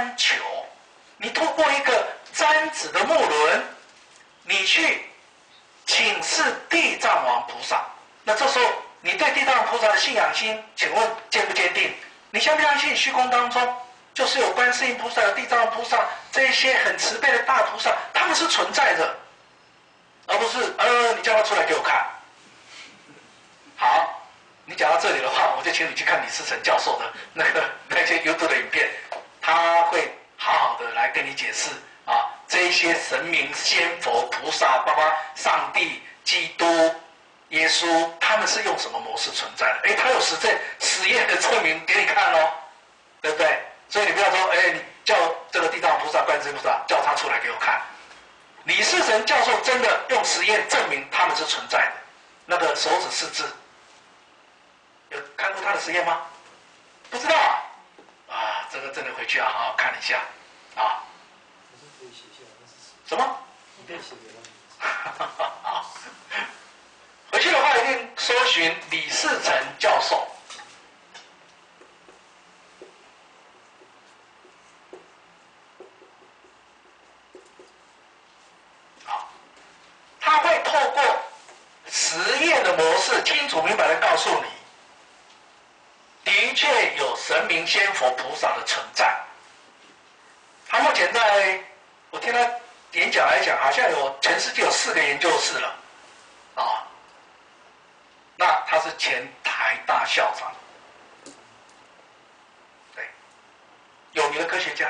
求，你透过一个瞻子的木轮，你去请示地藏王菩萨。那这时候你对地藏王菩萨的信仰心，请问坚不坚定？你相不相信虚空当中就是有观世音菩萨、有地藏王菩萨这一些很慈悲的大菩萨，他们是存在的，而不是你叫他出来给我看。好，你讲到这里的话，我就请你去看李世成教授的那些 YouTube 的影片，他会好好的来跟你解释啊，这一些神明、仙佛、菩萨，包括上帝、基督、耶稣，他们是用什么模式存在的？他有实验的证明给你看哦，对不对？所以你不要说，你叫这个地藏菩萨、观世音菩萨叫他出来给我看。李世成教授真的用实验证明他们是存在的，那个手指四字。有看过他的实验吗？不知道啊，这个真的回去好好看一下啊。什么？好，回去的话一定搜寻李世成教授。好，他会透过实验的模式，清楚明白的告诉你。的确有神明、仙佛、菩萨的存在。他目前我听他演讲来讲，好像全世界有4个研究室了，啊，那他是前台大校长，对，有名的科学家。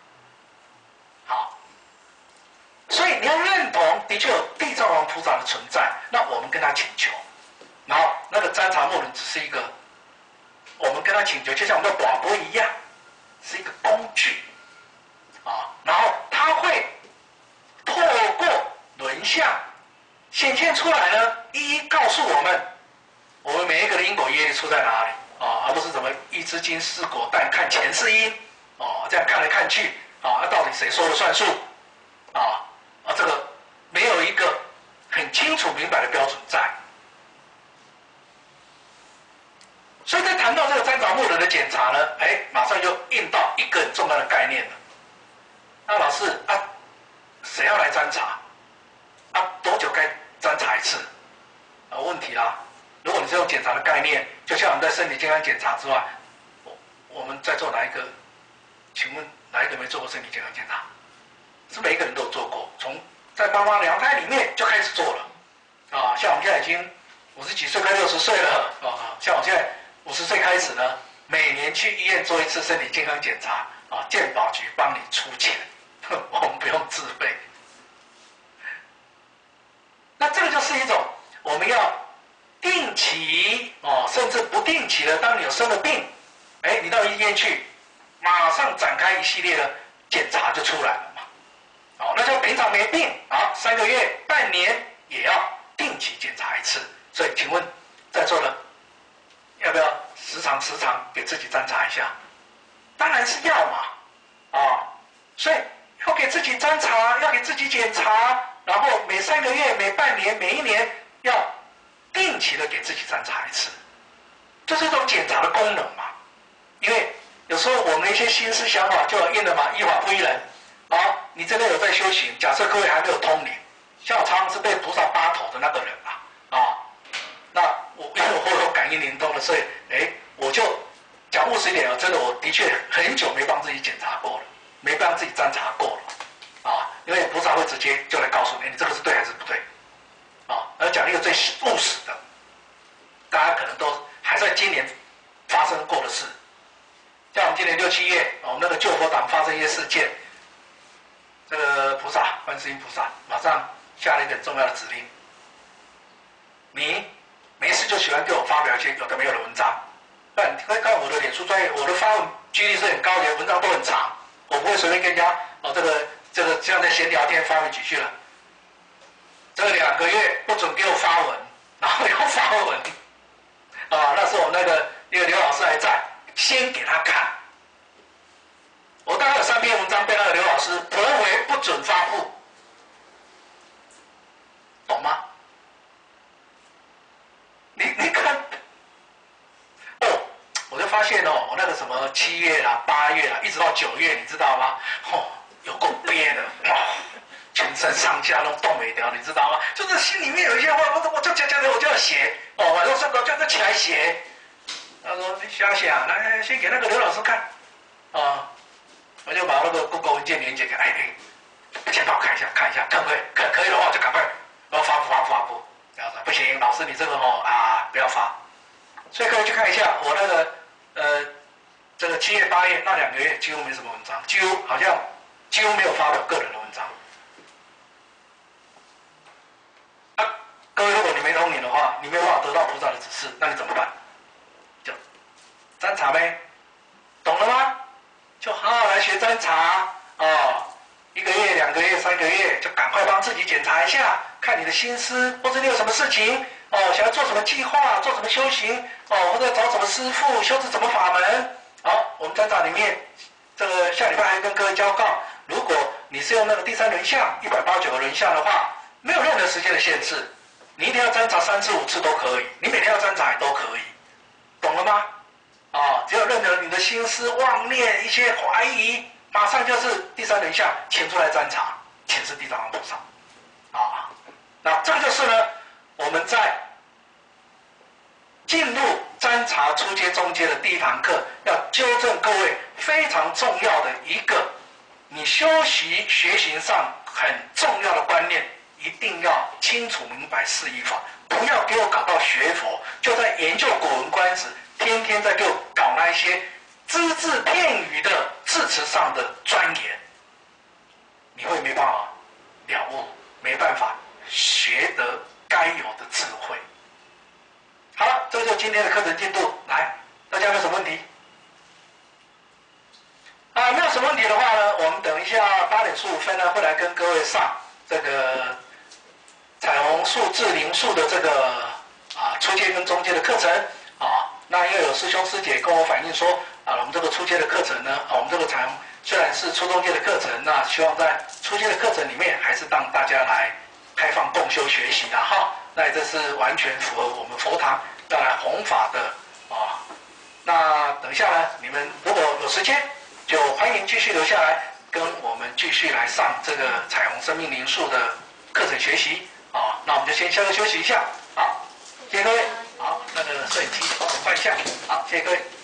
好，所以你要认同，的确有地藏王菩萨的存在，那我们跟他请求，然后那个瞻察木轮只是一个。我们跟他请求，就像我们的广播一样，是一个工具啊。然后他会透过轮相显现出来呢，一一告诉我们每一个的因果业力出在哪里啊，而不是怎么一只金四果蛋看前世因这样看来看去到底谁说了算数这个没有一个很清楚明白的标准在。所以在谈到这个瞻察木轮的检查呢，马上就应到一个很重要的概念了。那老师谁要来瞻查？多久该瞻查一次？问题啦。如果你是用检查的概念，就像我们在身体健康检查之外，我们在做哪一个？请问哪一个没做过身体健康检查？是每一个人都有做过，从在妈妈娘胎里面就开始做了像我们现在已经50几岁，快60岁了像我现在50岁开始呢，每年去医院做一次身体健康检查健保局帮你出钱，我们不用自费。那这个就是一种我们要定期甚至不定期的，当你有生了病，你到医院去，马上展开一系列的检查就出来了嘛。那就平常没病3个月、半年也要定期检查一次。所以请问在座的要不要时常给自己瞻查一下？当然是要嘛所以要给自己瞻查，要给自己检查，然后每3个月、每半年、每1年要定期的给自己瞻查一次，这是一种检查的功能嘛。因为有时候我们一些心思想法就有应了嘛，依法不依人你真的有在修行，假设各位还没有通灵，像我常常是被菩萨扒头的那个人那因为我有感应灵通的，所以我就讲务实一点真的我的确很久没帮自己检查过了，没帮自己瞻查过了因为菩萨会直接就来告诉你，你这个是对还是不对而讲一个最务实的，大家可能都还在今年发生过的事，像我们今年6、7月我们那个救佛党发生一些事件，这个菩萨观世音菩萨马上下了一个很重要的指令，你没事就喜欢给我发表一些有的没有的文章，但你会看我的脸书专页，我的发文几率是很高的，文章都很长，我不会随便跟人家这个像在闲聊天发文几句了。这2个月不准给我发文，然后又发文那时候我那个刘老师还在，先给他看。我大概有3篇文章被那个刘老师驳回，不准发布，懂吗？你看我就发现我那个什么7月啦、8月啦，一直到9月，你知道吗？有够憋的，全身上下都动没掉，你知道吗？就是心里面有一些话，我就讲的我就要写，晚上睡不着觉就起来写。他说你想想，来先给那个刘老师看，我就把那个 Google 文件连接给，先帮我看一下，可不可以？可以的话就赶快，然后发布。然后说不行，老师你这个不要发。所以各位去看一下我那个这个7月8月那2个月几乎没什么文章，几乎没有发表个人的文章。各位如果你没通灵的话，你没有办法得到菩萨的指示，那你怎么办？就占查呗，懂了吗？就好好来学占查1个月、2个月、3个月，就赶快帮自己检查一下，看你的心思，或者你有什么事情想要做什么计划，做什么修行或者找什么师父，修持什么法门。好，我们占查里面，这个下礼拜还跟各位交告，如果你是用那个第3轮相189个轮相的话，没有任何时间的限制，你一定要占查3次5次都可以，你每天要占查也都可以，懂了吗？只要任何你的心思妄念一些怀疑，马上就是第3轮相请出来占查，请示地藏王菩萨那这个就是呢，我们在进入占查初阶中阶的第1堂课，要纠正各位非常重要的一个你修习学习上很重要的观念，一定要清楚明白释义法，不要给我搞到学佛就在研究古文观止，天天在给我搞那一些只字片语的字词上的钻研，你会没办法了悟，没办法学得该有的智慧。好了，这就是今天的课程进度。来，大家有没有什么问题？没有什么问题的话呢，我们等一下8点15分呢会来跟各位上这个彩虹数字灵数的这个初阶跟中阶的课程那因为有师兄师姐跟我反映说我们这个初阶的课程呢我们这个彩虹虽然是初中阶的课程，那希望在初阶的课程里面还是让大家来开放共修学习的那这是完全符合我们佛堂要来弘法的那等一下呢，你们如果有时间，就欢迎继续留下来，跟我们继续来上这个彩虹生命灵数的课程学习那我们就先下课休息一下。好，谢谢各位。好，那个摄影机帮我们换一下。好，谢谢各位。